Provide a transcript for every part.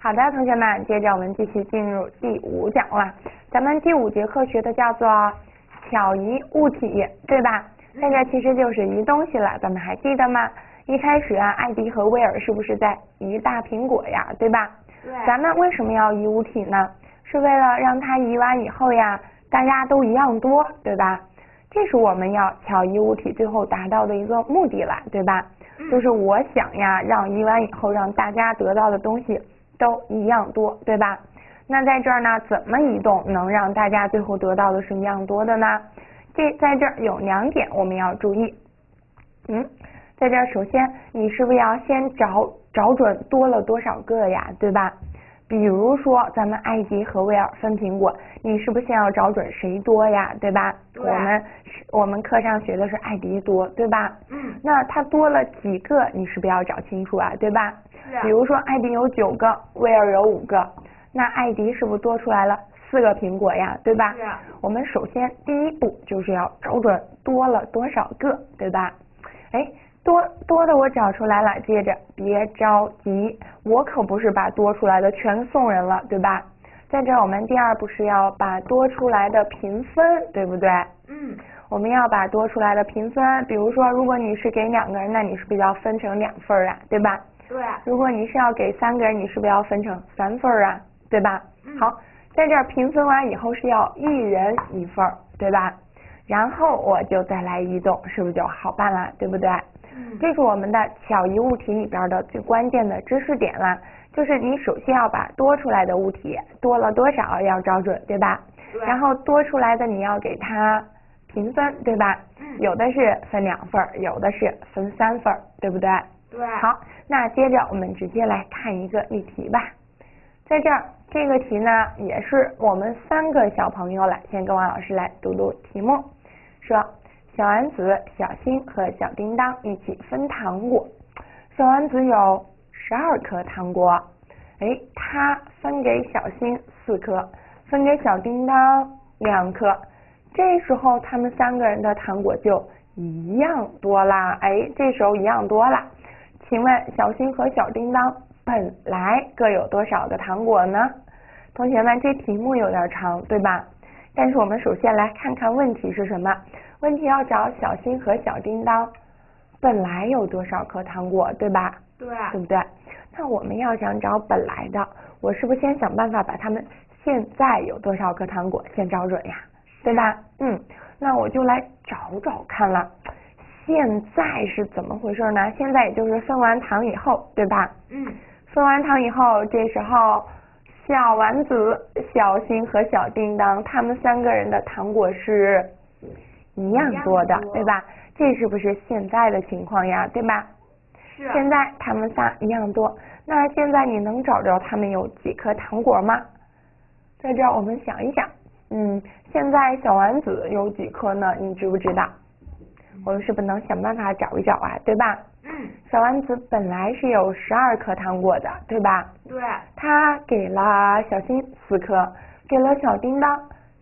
好的，同学们，接着我们继续进入第5讲了。咱们第5节课学的叫做巧移物体，对吧？这个其实就是移东西了，咱们还记得吗？一开始啊，艾迪和威尔是不是在移大苹果呀，对吧？ 对。 咱们为什么要移物体呢？是为了让它移完以后呀，大家都一样多，对吧？这是我们要巧移物体最后达到的一个目的了，对吧？就是我想呀，让移完以后让大家得到的东西都一样多，对吧？那在这儿呢，怎么移动能让大家最后得到的是一样多的呢？在这儿有2点我们要注意。在这儿首先你是不是要先找准多了多少个呀，对吧？比如说咱们艾迪和威尔分苹果，你是不是先要找准谁多呀，对吧？ 对。 我们课上学的是艾迪多，对吧？那他多了几个，你是不是要找清楚啊，对吧？ 是。 比如说艾迪有9个，威尔有5个，那艾迪是不是多出来了4个苹果呀，对吧？ 是。 我们首先第一步就是要找准多了多少个，对吧？多的我找出来了，接着别着急，我可不是把多出来的全送人了，对吧？在这我们第2步是要把多出来的平分，对不对？我们要把多出来的平分，比如说如果你是给2个人，那你是不是要分成2份啊，对吧？ 对。 如果你是要给3个人，你是不是要分成3份啊，对吧？好，在这儿平分完以后是要1人1份，对吧？然后我就再来移动，是不是就好办了，对不对？这是我们的巧移物体里边的最关键的知识点了，就是你首先要把多出来的物体多了多少要找准，对吧？ 对。 然后多出来的你要给它平分，对吧？有的是分2份，有的是分3份，对不对？ 对。 好，那接着我们直接来看一个例题吧。在这儿这个题呢也是我们3个小朋友了，先跟王老师来读读题目。说小丸子、小新和小叮当一起分糖果，小丸子有12颗糖果，他分给小新4颗，分给小叮当2颗，这时候他们3个人的糖果就一样多啦，这时候一样多啦。请问小新和小叮当本来各有多少个糖果呢？同学们，这题目有点长，对吧？但是我们首先来看看问题是什么？问题要找小新和小叮当本来有多少颗糖果，对吧？ 对。 对不对？那我们要想找本来的，我是不是先想办法把他们现在有多少颗糖果先找准呀，对吧？那我就来找看了，现在是怎么回事呢？现在也就是分完糖以后，对吧？分完糖以后，这时候小丸子、小新和小叮当他们3个人的糖果是一样多的，对吧？这是不是现在的情况呀，对吧？ 是。 现在他们仨一样多，那现在你能找着他们有几颗糖果吗？在这儿我们想一想，现在小丸子有几颗呢？你知不知道？我们是不是能想办法找一找啊，对吧？小丸子本来是有12颗糖果的，对吧？ 对。 他给了小新4颗，给了小叮当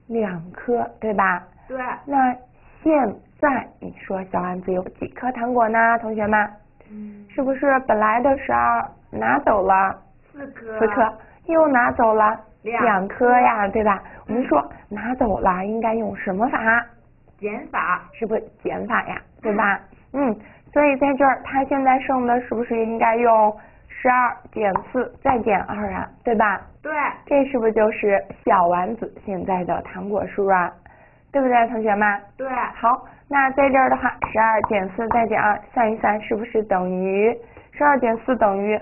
2颗，对吧？ 对。 那现在你说小丸子有几颗糖果呢，同学们？是不是本来的12拿走了4颗，又拿走了2颗呀，对吧？我们说拿走了应该用什么法？ 减法。 是不是减法呀，对吧？所以在这儿他现在剩的是不是应该用12减4再减2啊，对吧？ 对。 这是不是就是小丸子现在的糖果数啊？对不对，同学们？ 对。 好，那在这儿的话，12减4再减2，算一算是不是等于12减4等于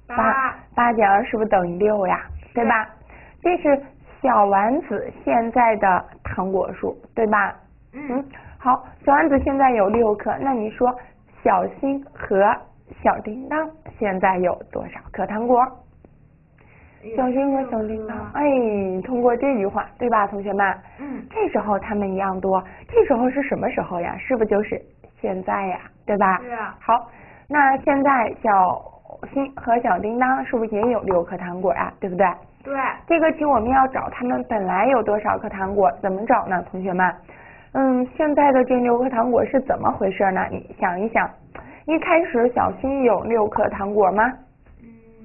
8减2是不是等于6呀？对吧？这是小丸子现在的糖果数，对吧？好，小丸子现在有6颗，那你说小新和小叮当现在有多少颗糖果？小新和小叮当，通过这句话，对吧，同学们？这时候他们一样多，这时候是什么时候呀？是不是就是现在呀？对吧？ 是啊。 好，那现在小新和小叮当是不是也有6颗糖果呀？对不对？ 对。 这个题我们要找他们本来有多少颗糖果，怎么找呢，同学们？现在的这6颗糖果是怎么回事呢？你想一想，一开始小新有6颗糖果吗？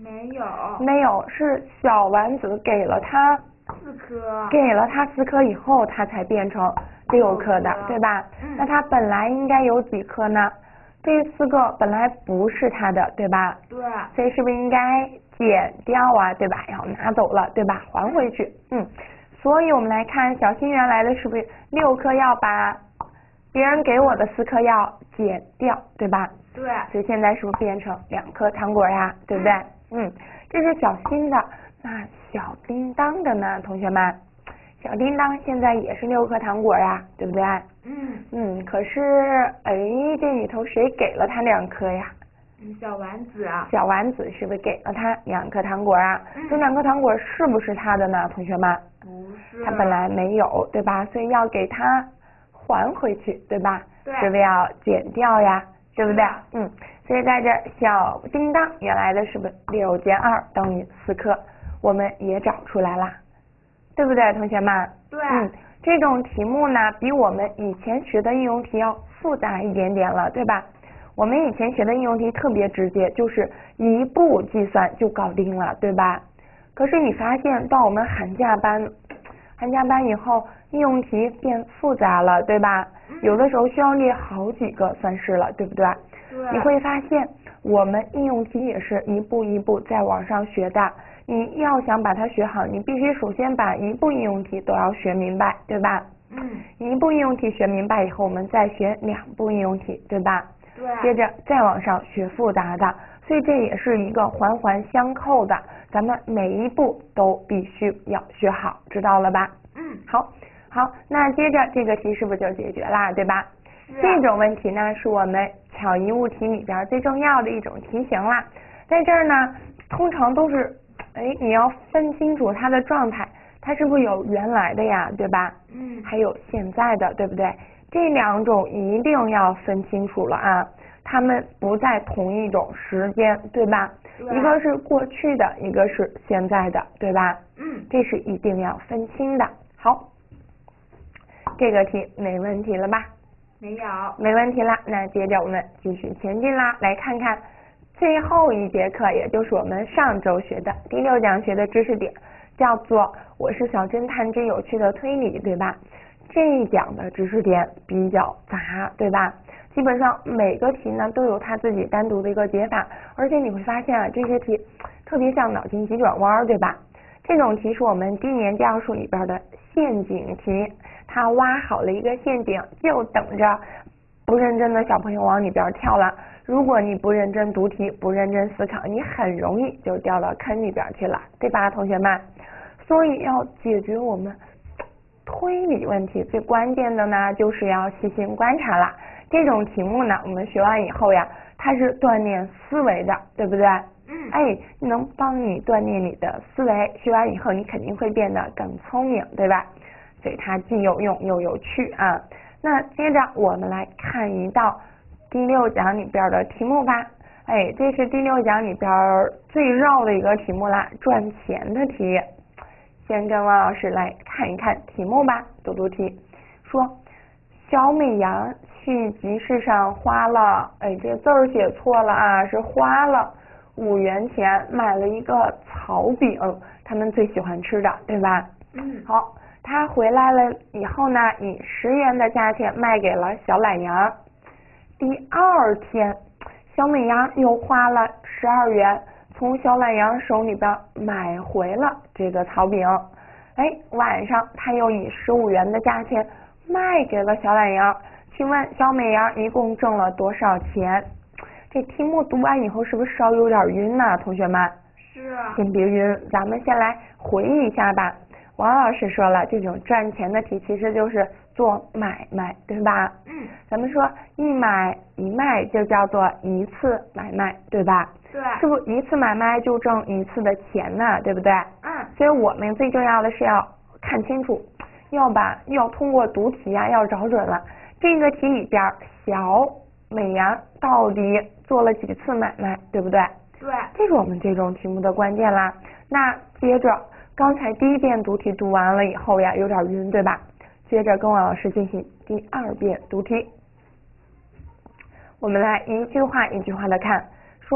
没有。 没有，是小丸子给了他 4颗。 给了他4颗以后，他才变成6颗的，对吧？那他本来应该有几颗呢？这4个本来不是他的，对吧？ 对。 所以是不是应该减掉啊，对吧？然后拿走了，对吧？还回去。所以我们来看小新原来的是不是6颗要把别人给我的4颗要减掉，对吧？ 对。 所以现在是不是变成2颗糖果呀？对不对？这是小新的。那小叮当的呢，同学们？小叮当现在也是6颗糖果呀，对不对？可是这里头谁给了他2颗呀？ 小丸子啊。 小丸子是不是给了他2颗糖果啊？这2颗糖果是不是他的呢，同学们？ 不是。 他本来没有，对吧？所以要给他还回去，对吧？ 对。 是不是要减掉呀？对不对？所以在这小叮当原来的是不是6减2等于4颗？我们也找出来了，对不对，同学们？ 对。 这种题目呢，比我们以前学的应用题要复杂一点点了，对吧？我们以前学的应用题特别直接，就是一步计算就搞定了，对吧？可是你发现到我们寒假班以后，应用题变复杂了，对吧？有的时候需要列好几个算式了，对不对？ 对。 你会发现我们应用题也是一步一步在往上学的。你要想把它学好，你必须首先把一步应用题都要学明白，对吧？一步应用题学明白以后，我们再学2步应用题，对吧？ 对。 接着再往上学复杂的，所以这也是一个环环相扣的，咱们每一步都必须要学好，知道了吧？好，那接着这个题是不是就解决啦，对吧？这种问题呢，是我们巧一物题里边最重要的一种题型啦。在这儿呢，通常都是你要分清楚它的状态，它是不是有原来的呀，对吧？还有现在的，对不对？这2种一定要分清楚了啊，它们不在同一种时间，对吧？一个是过去的，一个是现在的，对吧？这是一定要分清的。好，这个题没问题了吧？ 没有。 没问题了，那接着我们继续前进啦，来看看最后一节课，也就是我们上周学的第6讲学的知识点，叫做我是小侦探之有趣的推理，对吧？这一讲的知识点比较杂，对吧？基本上每个题呢都有它自己单独的一个解法，而且你会发现啊，这些题特别像脑筋急转弯，对吧？这种题是我们低年级奥数里边的陷阱题，它挖好了一个陷阱，就等着不认真的小朋友往里边跳了。如果你不认真读题，不认真思考，你很容易就掉到坑里边去了，对吧，同学们？所以要解决我们推理问题，最关键的呢，就是要细心观察啦。这种题目呢，我们学完以后呀，它是锻炼思维的，对不对？能帮你锻炼你的思维，学完以后你肯定会变得更聪明，对吧？所以它既有用又有趣啊。那接着我们来看一道第6讲里边的题目吧。这是第6讲里边最绕的一个题目啦，赚钱的题。先跟王老师来看一看题目吧，读读题。说小美羊去集市上花了，这字儿写错了啊，是花了5元钱买了一个草饼，他们最喜欢吃的，对吧？好，他回来了以后呢，以10元的价钱卖给了小懒羊。第2天，小美羊又花了12元从小懒羊手里边买回了这个草饼。晚上他又以15元的价钱卖给了小懒羊。请问小美羊一共挣了多少钱？这题目读完以后是不是稍有点晕呢，同学们？ 是啊。 先别晕，咱们先来回忆一下吧。王老师说了，这种赚钱的题其实就是做买卖，对吧？咱们说一买一卖就叫做一次买卖，对吧？ 对。 是不是一次买卖就挣一次的钱呢？对不对？所以我们最重要的是要看清楚，要通过读题啊，要找准了这个题里边小美羊到底做了几次买卖，对不对？ 对。 这是我们这种题目的关键啦。那接着刚才第1遍读题读完了以后呀，有点晕，对吧？接着跟王老师进行第2遍读题。我们来一句话一句话的看，说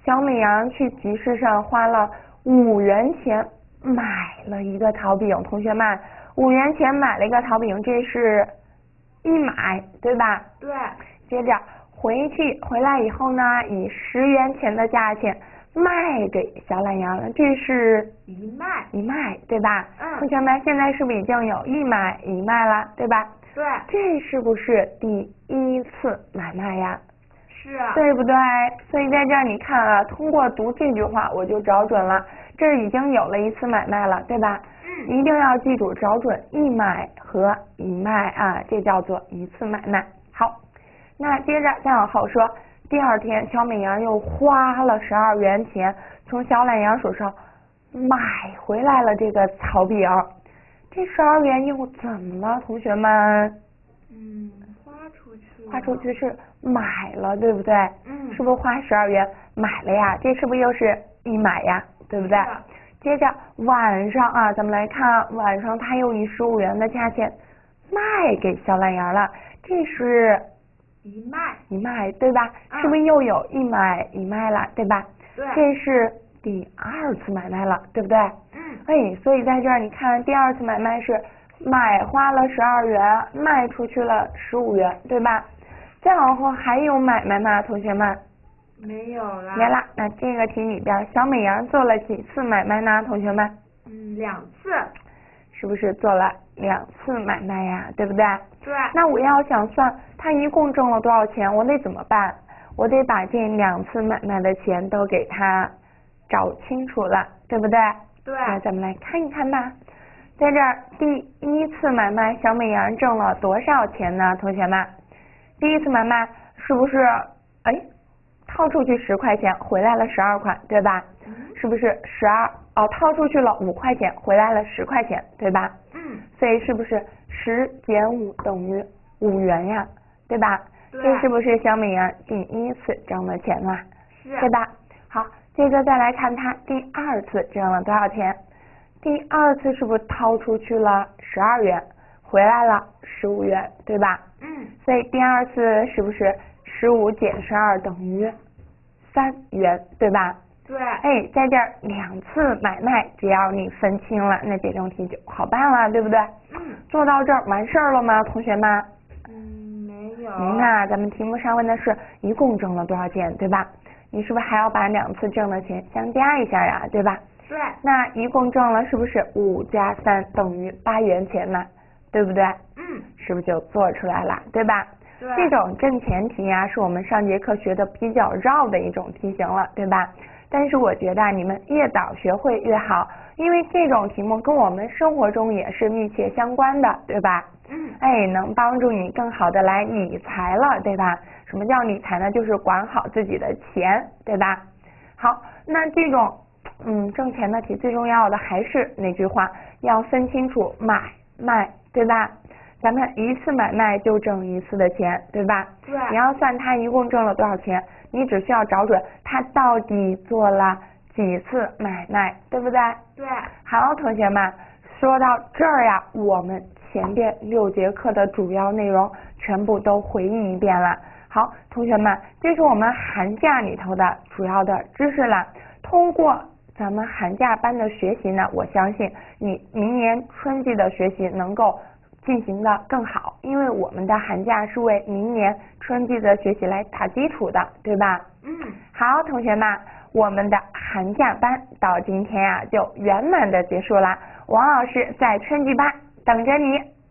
小美羊去集市上花了5元钱买了一个桃饼。同学们，5元钱买了一个桃饼，这是一买，对吧？ 对。 接着回来以后呢，以10元钱的价钱卖给小懒羊了，这是一卖，对吧？同学们，现在是不是已经有一买一卖了，对吧？ 对。 这是不是第1次买卖呀？ 是啊。 对不对？所以在这儿你看啊，通过读这句话我就找准了，这儿已经有了1次买卖了，对吧？一定要记住找准一买和一卖啊，这叫做1次买卖。好，那接着再往后说，第2天小美羊又花了12元钱从小懒羊手上买回来了这个草饼，这12元又怎么了，同学们？花出去是买了，对不对？是不是花12元买了呀？这是不是又是一买呀？对不对？接着晚上啊，咱们来看晚上他又以15元的价钱卖给小懒羊了，这是一卖，对吧？是不是又有一买一卖了，对吧？ 对。 这是第2次买卖了，对不对？所以在这儿你看第2次买卖是买花了12元，卖出去了15元，对吧？再往后还有买卖吗，同学们？ 没有了。 没了。那这个题里边小美羊做了几次买卖呢，同学们 ？2次。 是不是做了2次买卖呀？对不对？ 对。 那我要想算他一共挣了多少钱，我得怎么办？我得把这2次买卖的钱都给他找清楚了，对不对？ 对。 那咱们来看一看吧。在这儿第1次买卖小美羊挣了多少钱呢，同学们？第1次买卖是不是掏出去10块钱回来了12块，对吧？是不是掏出去了5块钱回来了10块钱，对吧？所以是不是10减5等于5元呀，对吧？ 对。 这是不是小美羊第1次挣的钱啊？ 是。 对吧？好，接着再来看他第2次挣了多少钱。第2次是不是掏出去了12元回来了15元，对吧？所以第2次是不是15减12等于3元，对吧？ 对。 在这儿2次买卖只要你分清了，那这种题就好办了，对不对？做到这儿完事儿了吗，同学们？ 没有。 那咱们题目上问的是一共挣了多少钱，对吧？你是不是还要把2次挣的钱相加一下呀，对吧？ 对。 那一共挣了是不是5加3等于8元钱呢？对不对？是不是就做出来了，对吧？ 对。 这种挣钱题呀，是我们上节课学的比较绕的一种题型了，对吧？但是我觉得你们越早学会越好，因为这种题目跟我们生活中也是密切相关的，对吧？能帮助你更好的来理财了，对吧？什么叫理财呢？就是管好自己的钱，对吧？好，那这种挣钱的题最重要的还是那句话，要分清楚买卖，对吧？咱们1次买卖就挣1次的钱，对吧？ 对。 你要算他一共挣了多少钱，你只需要找准他到底做了几次买卖，对不对？ 对。 好，同学们，说到这儿呀，我们前边6节课的主要内容全部都回忆一遍了。好，同学们，这是我们寒假里头的主要的知识了。通过咱们寒假班的学习呢，我相信你明年春季的学习能够进行的更好，因为我们的寒假是为明年春季的学习来打基础的，对吧？好，同学们，我们的寒假班到今天就圆满的结束了。王老师在春季班等着你。